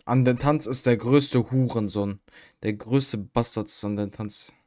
An den Tanz ist der größte Hurensohn. Der größte Bastard ist an den Tanz.